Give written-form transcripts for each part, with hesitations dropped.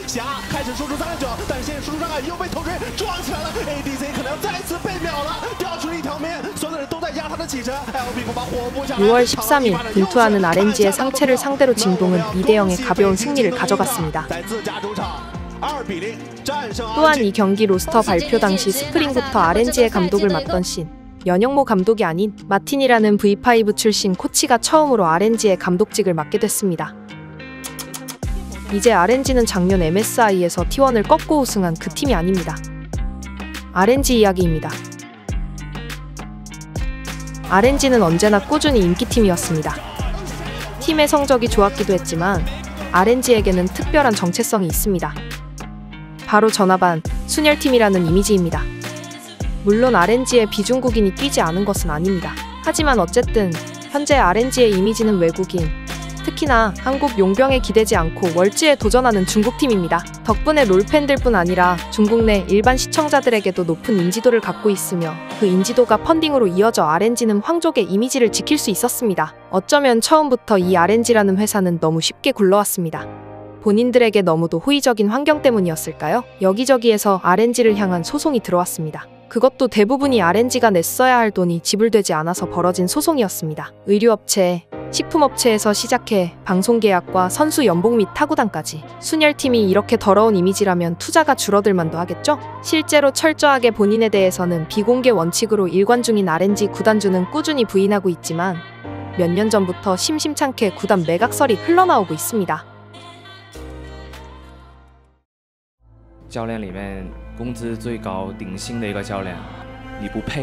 霞开始输出3个9，但是现在输出障碍又被头锤撞起来了 ，ADC 可能要再次被秒了，掉出了一条命，所有的人都在压他的起身 ，LB 恐怕活不下来。 6월 13일 분투하는 RNG의 상체를 상대로 진동은 2대0의 가벼운 승리를 가져갔습니다. 또한 이 경기 로스터 발표 당시 스프링부터 RNG의 감독을 맡던 신 연영모 감독이 아닌 마틴이라는 V5 출신 코치가 처음으로 RNG의 감독직을 맡게 됐습니다. 이제 RNG는 작년 MSI에서 T1을 꺾고 우승한 그 팀이 아닙니다. RNG 이야기입니다. RNG는 언제나 꾸준히 인기팀이었습니다. 팀의 성적이 좋았기도 했지만 RNG에게는 특별한 정체성이 있습니다. 바로 전화반, 순혈팀이라는 이미지입니다. 물론 RNG에 비중국인이 뛰지 않은 것은 아닙니다. 하지만 어쨌든 현재 RNG의 이미지는 외국인, 특히나 한국 용병에 기대지 않고 월즈에 도전하는 중국팀입니다. 덕분에 롤팬들뿐 아니라 중국 내 일반 시청자들에게도 높은 인지도를 갖고 있으며 그 인지도가 펀딩으로 이어져 RNG는 황족의 이미지를 지킬 수 있었습니다. 어쩌면 처음부터 이 RNG라는 회사는 너무 쉽게 굴러왔습니다. 본인들에게 너무도 호의적인 환경 때문이었을까요? 여기저기에서 RNG를 향한 소송이 들어왔습니다. 그것도 대부분이 RNG가 냈어야 할 돈이 지불되지 않아서 벌어진 소송이었습니다. 의류업체, 식품업체에서 시작해 방송계약과 선수 연봉 및 타구단까지. 순혈팀이 이렇게 더러운 이미지라면 투자가 줄어들 만도 하겠죠? 실제로 철저하게 본인에 대해서는 비공개 원칙으로 일관 중인 RNG 구단주는 꾸준히 부인하고 있지만 몇 년 전부터 심심찮게 구단 매각설이 흘러나오고 있습니다. 教练里面工资最高顶薪的一个教练，你不配。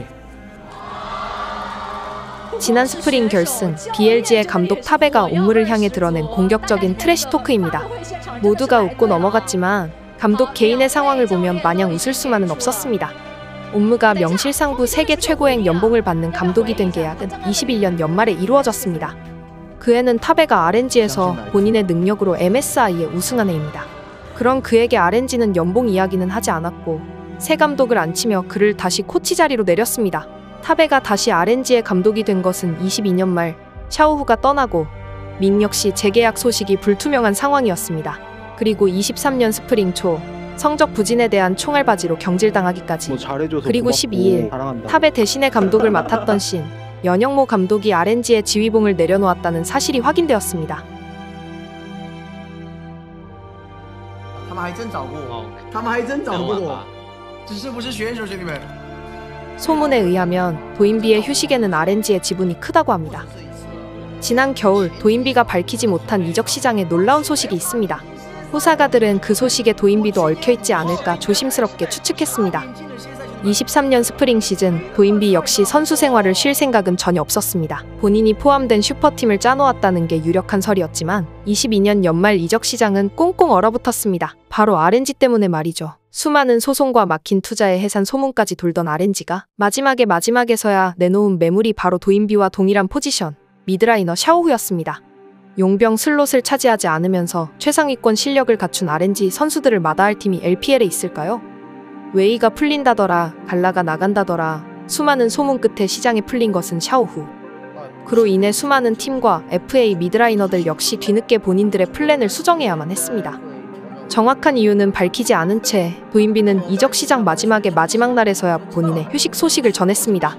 지난 스프링 결승, BLG의 감독 타베가 옴무를 향해 드러낸 공격적인 트래시 토크입니다. 모두가 웃고 넘어갔지만 감독 개인의 상황을 보면 마냥 웃을 수만은 없었습니다. 옴무가 명실상부 세계 최고액 연봉을 받는 감독이 된 계약은 21년 연말에 이루어졌습니다. 그 해는 타베가 RNG에서 본인의 능력으로 MSI에 우승한 해입니다. 그런 그에게 RNG는 연봉 이야기는 하지 않았고 새 감독을 앉히며 그를 다시 코치 자리로 내렸습니다. 타베가 다시 RNG의 감독이 된 것은 22년 말 샤오후가 떠나고 민 역시 재계약 소식이 불투명한 상황이었습니다. 그리고 23년 스프링 초 성적 부진에 대한 총알바지로 경질당하기까지. 그리고 12일 타베 대신에 감독을 맡았던 신 연영모 감독이 RNG의 지휘봉을 내려놓았다는 사실이 확인되었습니다. 他们还真找过我，他们还真找过我，只是不是选手，兄弟们。 소문에 의하면 도인비의 휴식에는 RNG의 지분이 크다고 합니다. 지난 겨울 도인비가 밝히지 못한 이적 시장에 놀라운 소식이 있습니다. 호사가들은 그 소식에 도인비도 얽혀있지 않을까 조심스럽게 추측했습니다. 23년 스프링 시즌 도인비 역시 선수 생활을 쉴 생각은 전혀 없었습니다. 본인이 포함된 슈퍼팀을 짜놓았다는 게 유력한 설이었지만 22년 연말 이적 시장은 꽁꽁 얼어붙었습니다. 바로 RNG 때문에 말이죠. 수많은 소송과 막힌 투자에 해산 소문까지 돌던 RNG가 마지막에서야 내놓은 매물이 바로 도인비와 동일한 포지션, 미드라이너 샤오후였습니다. 용병 슬롯을 차지하지 않으면서 최상위권 실력을 갖춘 RNG 선수들을 마다할 팀이 LPL에 있을까요? 웨이가 풀린다더라, 갈라가 나간다더라, 수많은 소문 끝에 시장에 풀린 것은 샤오후. 그로 인해 수많은 팀과 FA 미드라이너들 역시 뒤늦게 본인들의 플랜을 수정해야만 했습니다. 정확한 이유는 밝히지 않은 채 도인비는 이적 시장 마지막 날에서야 본인의 휴식 소식을 전했습니다.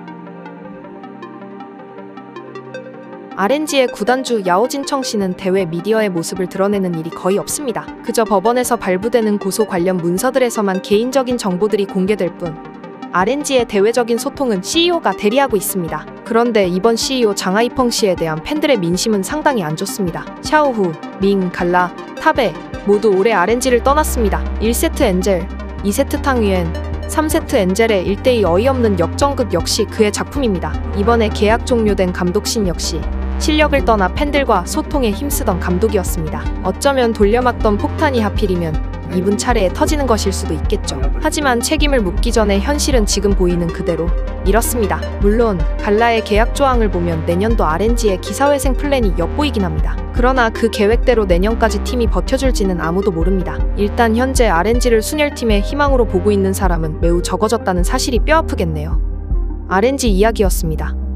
RNG의 구단주 야오진청 씨는 대회 미디어의 모습을 드러내는 일이 거의 없습니다. 그저 법원에서 발부되는 고소 관련 문서들에서만 개인적인 정보들이 공개될 뿐 RNG의 대외적인 소통은 CEO가 대리하고 있습니다. 그런데 이번 CEO 장하이펑 씨에 대한 팬들의 민심은 상당히 안 좋습니다. 샤오후, 밍, 갈라, 타베 모두 올해 RNG를 떠났습니다. 1세트 엔젤, 2세트 탕위엔, 3세트 엔젤의 1대2 어이없는 역전극 역시 그의 작품입니다. 이번에 계약 종료된 감독 신 역시 실력을 떠나 팬들과 소통에 힘쓰던 감독이었습니다. 어쩌면 돌려막던 폭탄이 하필이면 이분 차례에 터지는 것일 수도 있겠죠. 하지만 책임을 묻기 전에 현실은 지금 보이는 그대로 이렇습니다. 물론 갈라의 계약 조항을 보면 내년도 RNG의 기사회생 플랜이 엿보이긴 합니다. 그러나 그 계획대로 내년까지 팀이 버텨줄지는 아무도 모릅니다. 일단 현재 RNG를 순혈팀의 희망으로 보고 있는 사람은 매우 적어졌다는 사실이 뼈아프겠네요. RNG 이야기였습니다.